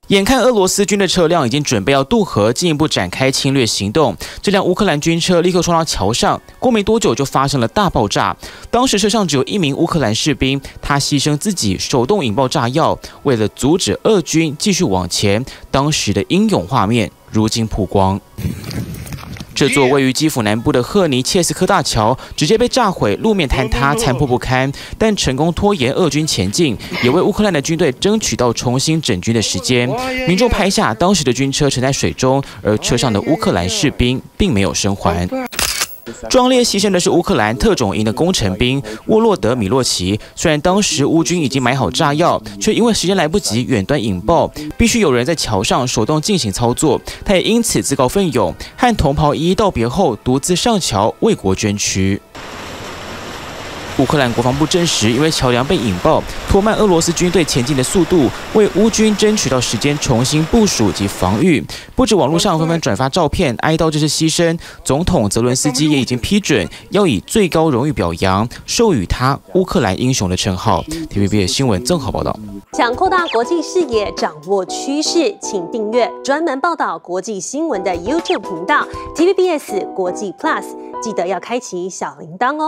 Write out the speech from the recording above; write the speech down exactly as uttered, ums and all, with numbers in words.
眼看俄罗斯军的车辆已经准备要渡河，进一步展开侵略行动，这辆乌克兰军车立刻冲到桥上，过没多久就发生了大爆炸。当时车上只有一名乌克兰士兵，他牺牲自己，手动引爆炸药，为了阻止俄军继续往前。当时的英勇画面如今曝光。这座位于基辅南部的赫尼切斯科大桥直接被炸毁，路面坍塌，残破不堪，但成功拖延俄军前进，也为乌克兰的军队争取到重新整军的时间。民众拍下当时的军车沉在水中，而车上的乌克兰士兵并没有生还。壮烈牺牲的是乌克兰特种营的工程兵沃洛德米洛奇。虽然当时乌军已经买好炸药，却因为时间来不及远端引爆，必须有人在桥上手动进行操作。他也因此自告奋勇，和同袍一一道别后，独自上桥为国捐躯。乌克兰国防部证实，因为桥梁被引爆，拖慢俄罗斯军队前进的速度，为乌军争取到时间重新部署及防御。不止网络上纷纷转发照片哀悼这次牺牲，总统泽伦斯基也已经批准要以最高荣誉表扬，授予他乌克兰英雄的称号。T V B 的新闻正好报道。 想扩大国际视野，掌握趋势，请订阅专门报道国际新闻的 YouTube 频道 T V B S 国际 Plus， 记得要开启小铃铛哦。